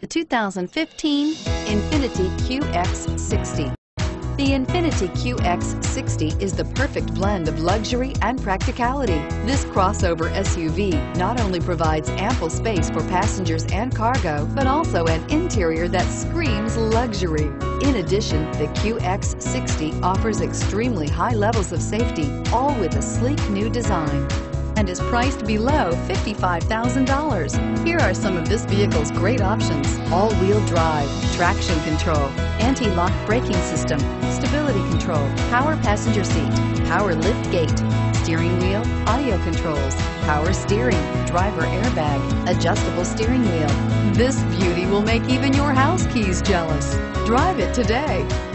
The 2015 Infiniti QX60. The Infiniti QX60 is the perfect blend of luxury and practicality. This crossover SUV not only provides ample space for passengers and cargo, but also an interior that screams luxury. In addition, the QX60 offers extremely high levels of safety, all with a sleek new design, and is priced below $55,000. Here are some of this vehicle's great options: all-wheel drive, traction control, anti-lock braking system, stability control, power passenger seat, power lift gate, steering wheel audio controls, power steering, driver airbag, adjustable steering wheel. This beauty will make even your house keys jealous. Drive it today.